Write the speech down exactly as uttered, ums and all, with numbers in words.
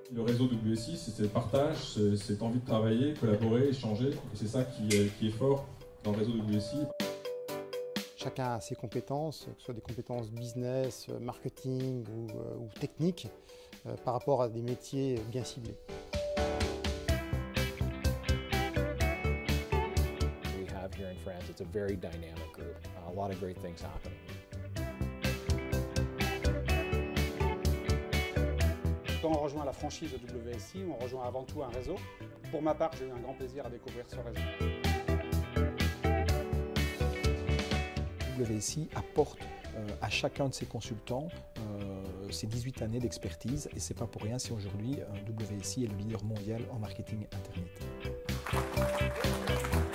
Le réseau W S I, c'est le partage, c'est cette envie de travailler, collaborer, échanger. Et c'est ça qui est, qui est fort dans le réseau W S I. Chacun a ses compétences, que ce soit des compétences business, marketing ou, euh, ou techniques, euh, par rapport à des métiers bien ciblés. We have here in France, it's a very dynamic group, a lot of great things happening. Quand on rejoint la franchise de W S I, on rejoint avant tout un réseau. Pour ma part, j'ai eu un grand plaisir à découvrir ce réseau. W S I apporte euh, à chacun de ses consultants euh, ses dix-huit années d'expertise et c'est pas pour rien si aujourd'hui euh, W S I est le leader mondial en marketing internet.